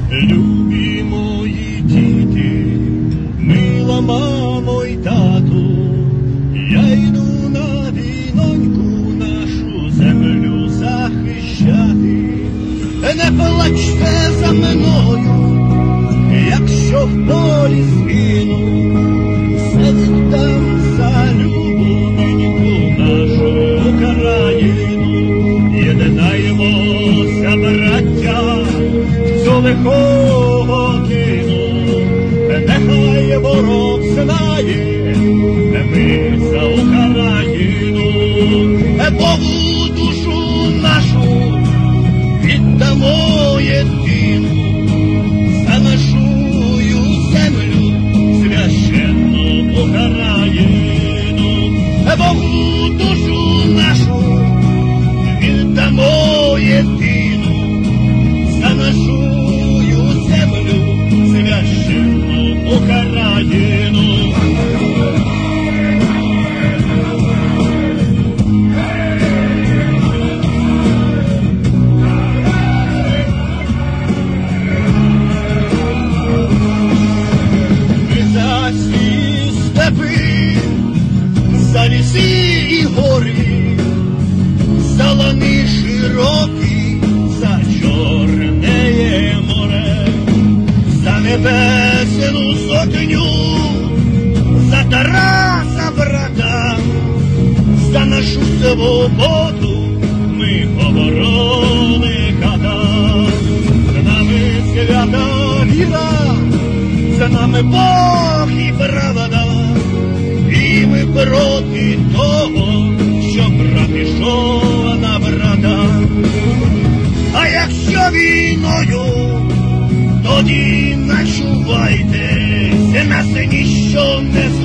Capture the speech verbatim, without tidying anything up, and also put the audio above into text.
Любі мої діти, мила мамо й тату, я йду на війноньку нашу землю захищати. Не плачте за мною, якщо в полі згину, все віддам за любоненьку нашу Україну. Єднаємося, браття, цю лиху годину, нехай ворог знає, ми за Україну. Богу душу нашу віддамо єдину, за нашую землю священну Україну. Богу душу нашу віддамо єдину, за нашую землю священну Україну. За ліси і гори, за лани широкі, за Чорне море, за небесну сотню, за Тараса брата, за нашу свободу ми оборонника. За нами свята віра, за нами Бог і правда. І ми проти того, що брат пішов на брата. А якщо війною, тоді начувайте, нас ніщо не